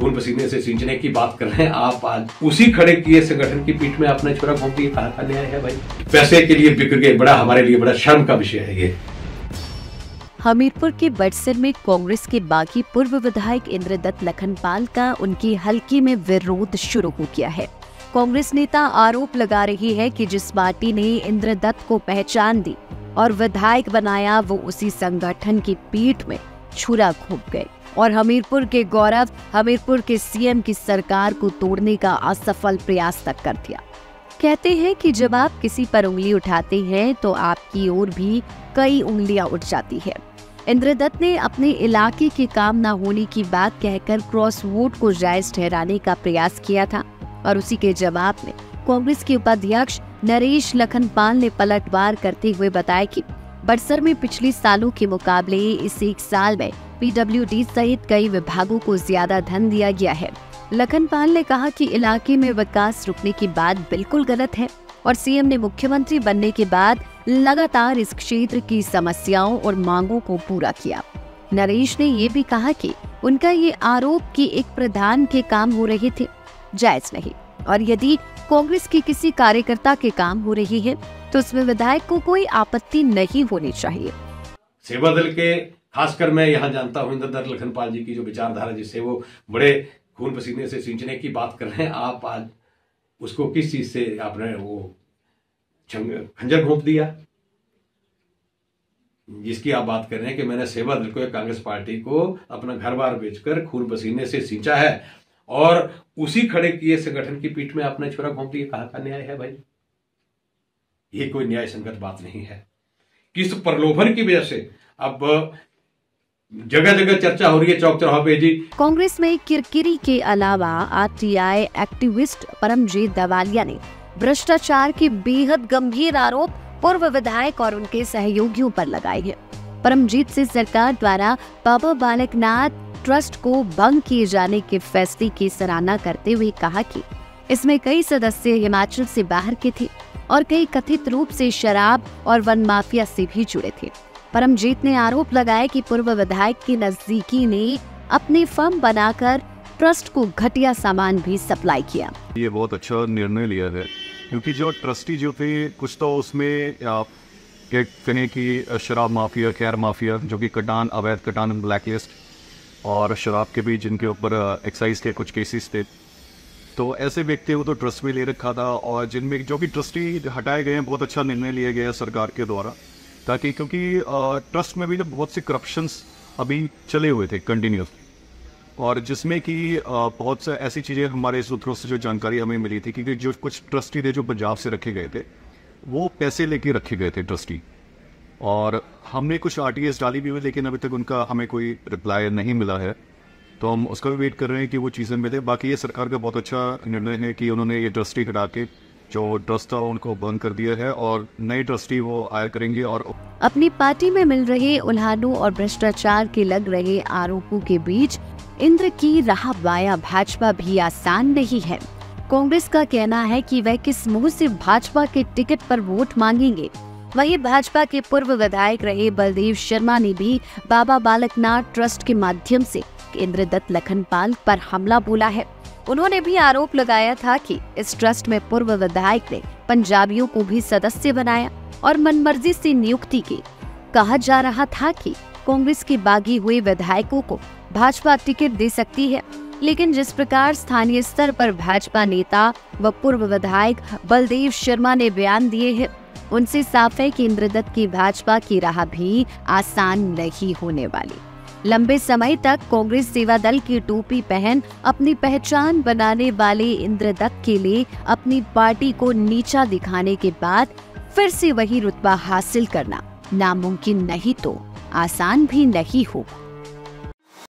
खून पसीने से सींचने की बात कर रहे हैं आप, आज उसी खड़े किए संगठन की पीठ में अपना छोरा घोंप दिए। कहाँ का न्याय है भाई? पैसे के लिए बिक गए, बड़ा हमारे लिए बड़ा शर्म का विषय है ये। हमीरपुर के बड़सर में कांग्रेस के बागी पूर्व विधायक इंद्रदत्त लखनपाल का उनकी हलके में विरोध शुरू हो गया है। कांग्रेस नेता आरोप लगा रही है कि जिस पार्टी ने इंद्रदत्त को पहचान दी और विधायक बनाया, वो उसी संगठन की पीठ में छुरा घोंप गए और हमीरपुर के गौरव, हमीरपुर के सीएम की सरकार को तोड़ने का असफल प्रयास तक कर दिया। कहते हैं कि जब आप किसी पर उंगली उठाते हैं तो आपकी ओर भी कई उंगलियां उठ जाती है। इंद्रदत्त ने अपने इलाके के काम न होने की बात कहकर क्रॉस वोट को जायज ठहराने का प्रयास किया था और उसी के जवाब में कांग्रेस के उपाध्यक्ष नरेश लखनपाल ने पलटवार करते हुए बताया कि बड़सर में पिछले सालों के मुकाबले इस एक साल में पीडब्ल्यूडी सहित कई विभागों को ज्यादा धन दिया गया है। लखनपाल ने कहा कि इलाके में विकास रुकने की बात बिल्कुल गलत है और सीएम ने मुख्यमंत्री बनने के बाद लगातार इस क्षेत्र की समस्याओं और मांगों को पूरा किया। नरेश ने ये भी कहा कि उनका ये आरोप कि एक प्रधान के काम हो रहे थे जायज नहीं और यदि कांग्रेस की किसी कार्यकर्ता के काम हो रही है तो उसमें विधायक को कोई आपत्ति नहीं होनी चाहिए। सेवा दल के खासकर मैं यहाँ जानता हूँ इंद्रदत्त लखनपाल जी की जो विचारधारा, जिससे वो बड़े खून पसीने से सींचने की बात कर रहे हैं आप, आज उसको किस चीज से आपने वो खंजर घोंप दिया? जिसकी आप बात कर रहे हैं कि मैंने सेवा दल को, कांग्रेस पार्टी को अपना घर बार बेचकर खून पसीने से सींचा है और उसी खड़े किए संगठन की पीठ में अपना छोरा घोंप दिया। कहाँ का न्याय है भाई? ये कोई न्याय संगत बात नहीं है। किस प्रलोभन की वजह से अब जगह जगह चर्चा हो रही है, चौक चौराहों पे जी। कांग्रेस में किरकिरी के अलावा आरटीआई एक्टिविस्ट परमजीत दवालिया ने भ्रष्टाचार के बेहद गंभीर आरोप पूर्व विधायक और उनके सहयोगियों पर लगाए हैं। परमजीत से सरकार द्वारा बाबा बालकनाथ ट्रस्ट को भंग किए जाने के फैसले की सराहना करते हुए कहा कि इसमें कई सदस्य हिमाचल से बाहर के थे और कई कथित रूप से शराब और वन माफिया से भी जुड़े थे। परमजीत ने आरोप लगाया कि पूर्व विधायक के नजदीकी ने अपने फर्म बनाकर ट्रस्ट को घटिया सामान भी सप्लाई किया। ये बहुत अच्छा निर्णय लिया है क्योंकि जो ट्रस्टी जो थे कुछ तो उसमें कहें कि शराब माफिया, खैर माफिया, जो कि कटान, अवैध कटान, ब्लैकलिस्ट और शराब के भी जिनके ऊपर एक्साइज के कुछ केसेस थे, तो ऐसे व्यक्ति को तो ट्रस्ट में ले रखा था और जिनमें जो कि ट्रस्टी हटाए गए हैं, बहुत अच्छा निर्णय लिया गया है सरकार के द्वारा, ताकि क्योंकि ट्रस्ट में भी तो बहुत से करप्शंस अभी चले हुए थे कंटिन्यूस, और जिसमें कि बहुत से ऐसी चीज़ें हमारे सूत्रों से जो जानकारी हमें मिली थी कि जो कुछ ट्रस्टी थे जो पंजाब से रखे गए थे, वो पैसे लेके रखे गए थे ट्रस्टी, और हमने कुछ आरटीएस डाली भी हुई लेकिन अभी तक उनका हमें कोई रिप्लाई नहीं मिला है, तो हम उसका भी वेट कर रहे हैं कि वो चीज़ें मिले। बाकी ये सरकार का बहुत अच्छा निर्णय है कि उन्होंने ये ट्रस्टी हटा के जो ट्रस्ट था उनको बंद कर दिया है और नए ट्रस्टी वो आया करेंगे। और अपनी पार्टी में मिल रहे उल्हानों और भ्रष्टाचार के लग रहे आरोपों के बीच इंद्र की राह बाया भाजपा भी आसान नहीं है। कांग्रेस का कहना है कि वह किस मुंह से भाजपा के टिकट पर वोट मांगेंगे। वहीं भाजपा के पूर्व विधायक रहे बलदेव शर्मा ने भी बाबा बालकनाथ ट्रस्ट के माध्यम से इंद्रदत्त लखनपाल पर हमला बोला है। उन्होंने भी आरोप लगाया था कि इस ट्रस्ट में पूर्व विधायक ने पंजाबियों को भी सदस्य बनाया और मनमर्जी से नियुक्ति की। कहा जा रहा था कि कांग्रेस के बागी हुए विधायकों को भाजपा टिकट दे सकती है, लेकिन जिस प्रकार स्थानीय स्तर पर भाजपा नेता व पूर्व विधायक बलदेव शर्मा ने बयान दिए हैं, उनसे साफ है कि इंद्रदत्त की भाजपा की राह भी आसान नहीं होने वाली। लंबे समय तक कांग्रेस सेवा दल की टोपी पहन अपनी पहचान बनाने वाले इंद्रदत्त के लिए अपनी पार्टी को नीचा दिखाने के बाद फिर से वही रुतबा हासिल करना नामुमकिन नहीं तो आसान भी नहीं होगा।